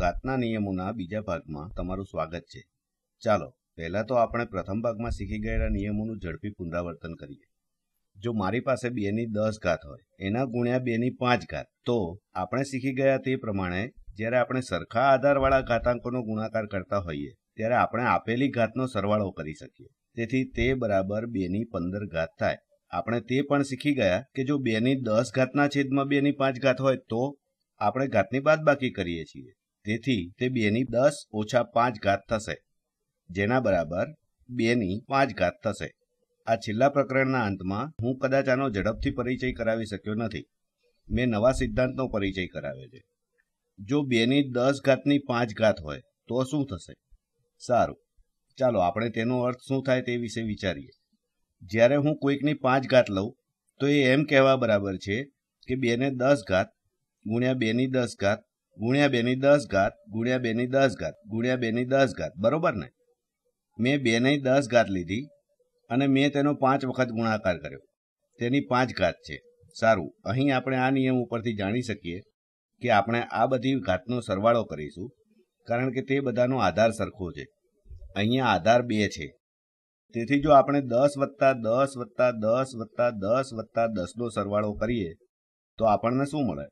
ઘાતના નિયમોના બીજા ભાગમાં તમારું સ્વાગત છે. ચાલો પહેલા તો આપણે પ્રથમ ભાગમાં શીખી ગયેલા નિયમોનું ઝડપી પુનરાવર્તન કરીએ. જો મારી પાસે 2 ની 10 ઘાત હોય એના ગુણ્યા 2 ની 5 ઘાત, તો આપણે શીખી ગયા તે પ્રમાણે જ્યારે આપણે સરખા આધારવાળા ઘાતાંકોનો ગુણાકાર કરતા હોઈએ ત્યારે આપણે આપેલી ઘાતનો સરવાળો કરી શકીએ. તેથી તે બરાબર 2 ની 15 ઘાત થાય. આપણે તે પણ શીખી ગયા કે જો 2 ની 10 ઘાતના છેદમાં 2 ની 5 ઘાત હોય તો આપણે ઘાતની બાદબાકી કરીએ છીએ. તેથી તે 2 ની 10 ઓછા 5 ઘાત થશે, જેના બરાબર 2 ની 5 ઘાત થશે. આ છેલ્લા પ્રકરણના અંતમાં હું કદાચ આનો ઝડપથી પરિચય કરાવી શક્યો નથી. મેં નવા સિદ્ધાંતનો પરિચય કરાવ્યો છે. જો 2 ની 10 ઘાતની 5 ઘાત હોય તો શું થશે? સારું, ચાલો આપણે તેનો અર્થ શું થાય તે વિશે વિચારીએ. જ્યારે હું કોઈકની 5 ઘાત લઉં તો એ એમ કહેવા બરાબર છે કે 2 ને 10 ઘાત ગુણ્યા 2 ની 10 ઘાત ગુણ્યા 2 ની 10 ઘાત ગુણ્યા 2 ની 10 ઘાત ગુણ્યા 2 ની 10 ઘાત, બરોબર ને? મેં 2 ની 10 ઘાત લીધી અને મેં તેનો 5 વખત ગુણાકાર કર્યો. તેની 5 ઘાત છે. સારું, અહીં આપણે આ નિયમ ઉપરથી જાણી શકીએ કે આપણે આ બધી ઘાતનો સરવાળો કરીશું, કારણ કે તે બધાનો આધાર સરખો છે. અહીંયા આધાર 2 છે. તેથી જો આપણે 10 વત્તા 10 વત્તા 10 વત્તા 10 વત્તા 10નો સરવાળો કરીએ તો આપણને શું મળે?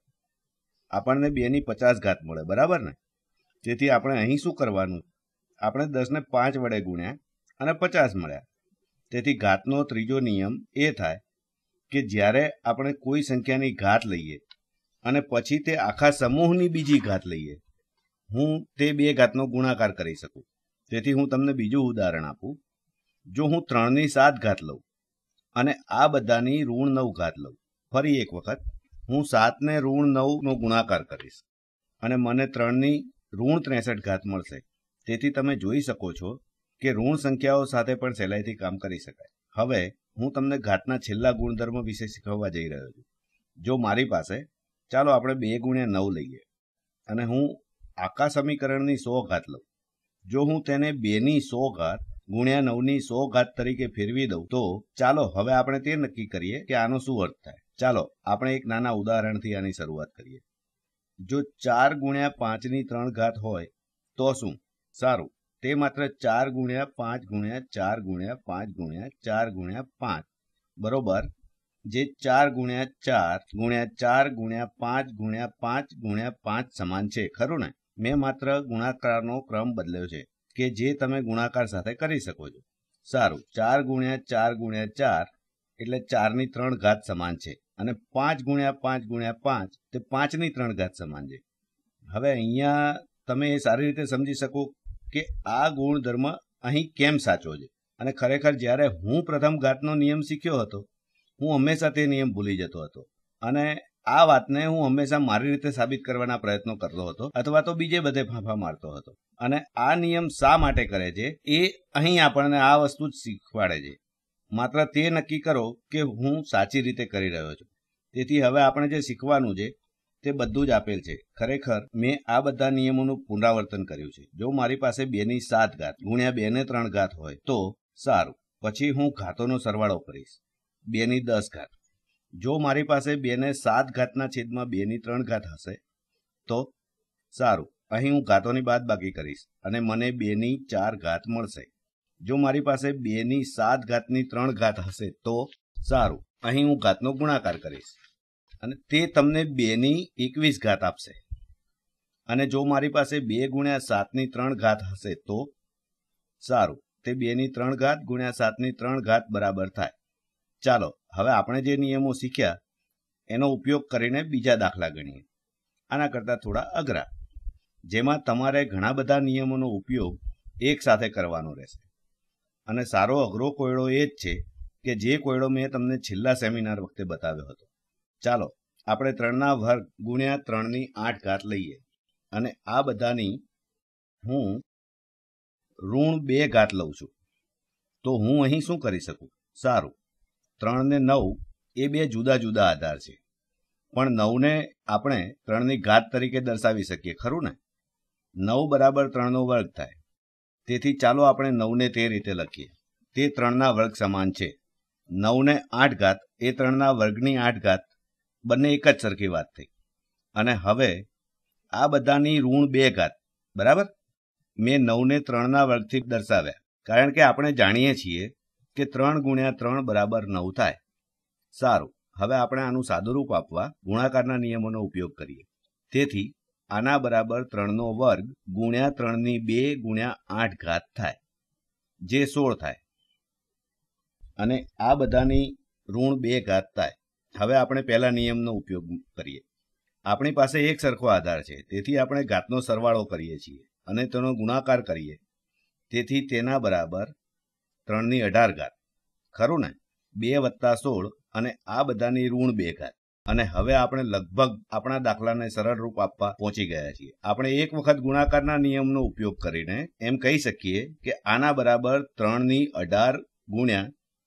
આપણને 2 ની 50 ઘાત મળે, બરાબર ને? તેથી આપણે અહીં શું કરવાનું? આપણે 10 ને 5 વડે ગુણ્યા અને 50 મળ્યા. તેથી ઘાતનો ત્રીજો નિયમ એ થાય કે જ્યારે આપણે કોઈ સંખ્યાની ઘાત લઈએ અને પછી તે આખા સમૂહની બીજી ઘાત લઈએ, હું તે 2 ઘાતનો ગુણાકાર કરી શકું. તેથી હું તમને બીજું ઉદાહરણ આપું. જો હું 3 ની 7 ઘાત લઉં અને આ બધાની ઋણ 9 ઘાત લઉં, ફરી એક વખત હું 7 ને ઋણ 9 નો ગુણાકાર કરીશ અને મને 3 ની ઋણ 63 ઘાત મળશે. તેથી તમે જોઈ શકો છો કે ઋણ સંખ્યાઓ સાથે પણ સહેલાઈથી કામ કરી શકાય. હવે હું તમને ઘાતના છેલ્લા ગુણધર્મ વિશે શીખવવા જઈ રહ્યો છું. જો મારી પાસે, ચાલો આપણે 2 ગુણ્યા 9 લઈએ અને હું આખા સમીકરણની 100 ઘાત લઉં. જો હું તેને 2 ની 100 ઘાત ગુણ્યા 9 ની 100 ઘાત તરીકે ફેરવી દઉં તો ચાલો હવે આપણે તે નક્કી કરીએ કે આનો શું અર્થ થાય. ચાલો આપણે એક નાના ઉદાહરણથી આની શરૂઆત કરીએ. જો 4 ગુણ્યા 5 ની 3 ઘાત હોય તો શું? સારું, તે માત્ર 4 ગુણ્યા 5 ગુણ્યા 4 ગુણ્યા 5 ગુણ્યા 4 ગુણ્યા 5 બરોબર, જે 4 ગુણ્યા 4 ગુણ્યા 4 ગુણ્યા 5 ગુણ્યા 5 ગુણ્યા 5 સમાન છે, ખરું ને? મેં માત્ર ગુણાકારનો ક્રમ બદલ્યો છે કે જે તમે ગુણાકાર સાથે કરી શકો છો. સારું, 4 ગુણ્યા 4 ગુણ્યા 4 એટલે 4 ની 3 ઘાત સમાન છે અને 5 ગુણ્યા 5 ગુણ્યા 5 તે 5 ની 3 ઘાત સમાન છે. હવે અહીંયા તમે એ સારી રીતે સમજી શકો કે આ ગુણધર્મ અહીં કેમ સાચો છે. અને ખરેખર જ્યારે હું પ્રથમ ઘાતનો નિયમ શીખ્યો હતો, હું હંમેશા તે નિયમ ભૂલી જતો હતો અને આ વાતને હું હંમેશા મારી રીતે સાબિત કરવાના પ્રયત્નો કરતો હતો અથવા તો બીજે બધે ફાંફા મારતો હતો. અને આ નિયમ શા માટે કરે છે એ અહીં આપણને આ વસ્તુ જ શીખવાડે છે. માત્ર તે નક્કી કરો કે હું સાચી રીતે કરી રહ્યો છું. તેથી હવે આપણે જે શીખવાનું છે તે બધું જ આપેલ છે. ખરેખર મેં આ બધા નિયમોનું પુનરાવર્તન કર્યું છે. જો મારી પાસે 2 ની 7 ઘાત ગુણ્યા 2 ને 3 ઘાત હોય તો સારું, પછી હું ઘાતોનો સરવાળો કરીશ. 2 ની 10 ઘાત. જો મારી પાસે 2 ને 7 ઘાતના છેદમાં 2 ની 3 ઘાત હશે તો સારું, અહીં હું ઘાતોની બાદબાકી કરીશ અને મને 2 ની 4 ઘાત મળશે. જો મારી પાસે 2 ની 7 ઘાતની 3 ઘાત હશે તો સારું, અહીં હું ઘાતનો ગુણાકાર કરીશ અને તે તમને 2 ની 21 ઘાત આપશે. અને જો મારી પાસે 2 ગુણ્યા 7 ની 3 ઘાત હશે તો સારું, તે 2 ની 3 ઘાત ગુણ્યા 7 ની 3 ઘાત બરાબર થાય. ચાલો હવે આપણે જે નિયમો શીખ્યા એનો ઉપયોગ કરીને બીજા દાખલા ગણીએ. આના કરતાં થોડા અઘરા, જેમાં તમારે ઘણા બધા નિયમોનો ઉપયોગ એક સાથે કરવાનો રહેશે. અને સારો અઘરો કોયડો એ જ છે કે જે કોયડો મેં તમને છેલ્લા સેમિનાર વખતે બતાવ્યો હતો. ચાલો આપણે 3 ના વર્ગ ગુણ્યા 3 ની 8 ઘાત લઈએ અને આ બધાની હું ઋણ 2 ઘાત લઉં છું. તો હું અહીં શું કરી શકું? સારું, 3 ને 9 એ 2 જુદા જુદા આધાર છે, પણ 9 ને આપણે 3 ની ઘાત તરીકે દર્શાવી શકીએ, ખરું ને? 9 બરાબર 3 નો વર્ગ થાય. તેથી ચાલો આપણે 9 ને તે રીતે લખીએ. તે 3 ના વર્ગ સમાન છે. 9 ને 8 ઘાત એ 3 ના વર્ગની 8 ઘાત, બંને એક જ સરખી વાત થઈ. અને હવે આ બધાની ઋણ 2 ઘાત બરાબર. મેં 9 ને 3ના વર્ગથી દર્શાવ્યા, કારણ કે આપણે જાણીએ છીએ કે 3 ગુણ્યા 3 બરાબર 9 થાય. સારું, હવે આપણે આનું સાદુરૂપ આપવા ગુણાકારના નિયમોનો ઉપયોગ કરીએ. તેથી આના બરાબર 3નો વર્ગ ગુણ્યા 3ની 2 ગુણ્યા 8 ઘાત થાય, જે 16 થાય, અને આ બધાની ઋણ 2 ઘાત થાય. હવે આપણે પહેલા નિયમનો ઉપયોગ કરીએ. આપણી પાસે એક સરખો આધાર છે, તેથી આપણે ઘાતનો સરવાળો કરીએ છીએ અને તેનો ગુણાકાર કરીએ. તેથી તેના બરાબર 3ની 18 ઘાત, ખરું ને? 2 વત્તા 16 અને આ બધાની ઋણ 2 ઘાત. અને હવે આપણે લગભગ આપણા દાખલાને સરળ રૂપ આપવા પહોંચી ગયા છીએ. આપણે એક વખત ગુણાકારના નિયમનો ઉપયોગ કરીને એમ કહી શકીએ કે આના બરાબર 3ની 18 ગુણ્યા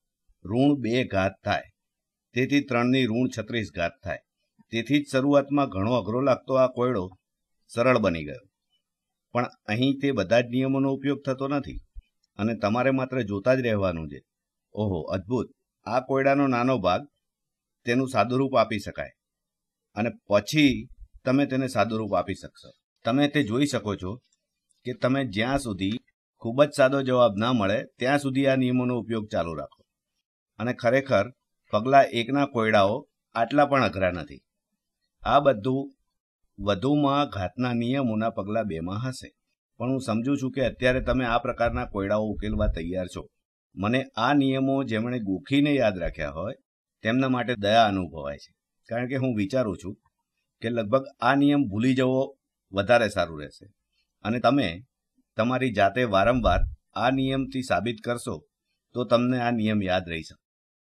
ઋણ 2 ઘાત થાય. તેથી 3ની ઋણ 36 ઘાત થાય. તેથી જ શરૂઆતમાં ઘણો અઘરો લાગતો આ કોયડો સરળ બની ગયો. પણ અહીં તે બધા જ નિયમોનો ઉપયોગ થતો નથી, અને તમારે માત્ર જોતા જ રહેવાનું છે. ઓહો, અદ્ભુત! આ કોયડાનો નાનો ભાગ તેનું સાદુરૂપ આપી શકાય, અને પછી તમે તેને સાદુરૂપ આપી શકશો. તમે તે જોઈ શકો છો કે તમે જ્યાં સુધી ખૂબ જ સાદો જવાબ ના મળે ત્યાં સુધી આ નિયમોનો ઉપયોગ ચાલુ રાખો. અને ખરેખર પગલા 1ના કોયડાઓ આટલા પણ અઘરા નથી. આ બધું વધુમાં ઘાતના નિયમોના પગલા 2માં હશે. પણ હું સમજુ છું કે અત્યારે તમે આ પ્રકારના કોયડાઓ ઉકેલવા તૈયાર છો. મને આ નિયમો જેમણે ગોખીને યાદ રાખ્યા હોય તેમના માટે દયા અનુભવાય છે, કારણ કે હું વિચારું છું કે લગભગ આ નિયમ ભૂલી જવો વધારે સારું રહેશે. અને તમે તમારી જાતે વારંવાર આ નિયમથી સાબિત કરશો તો તમને આ નિયમ યાદ રહી શકે.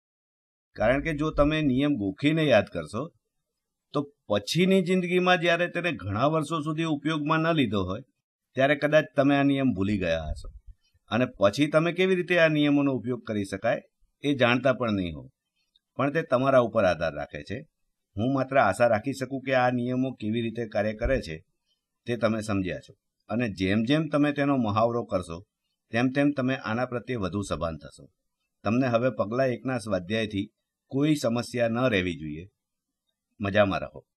કારણ કે જો તમે નિયમ ગોખીને યાદ કરશો તો પછીની જિંદગીમાં જ્યારે તેને ઘણા વર્ષો સુધી ઉપયોગમાં ન લીધો હોય ત્યારે કદાચ તમે આ નિયમ ભૂલી ગયા હશો, અને પછી તમે કેવી રીતે આ નિયમોનો ઉપયોગ કરી શકાય એ જાણતા પણ નહીં હો. પણ તે તમારા ઉપર આધાર રાખે છે. હું માત્ર આશા રાખી શકું કે આ નિયમો કેવી રીતે કાર્ય કરે છે તે તમે સમજ્યા છો, અને જેમ જેમ તમે તેનો મહાવરો કરશો તેમ તેમ તમે આના પ્રત્યે વધુ સભાન થશો. તમને હવે પગલા 1ના સ્વાધ્યાયથી કોઈ સમસ્યા ન રહેવી જોઈએ. મજામાં રહો.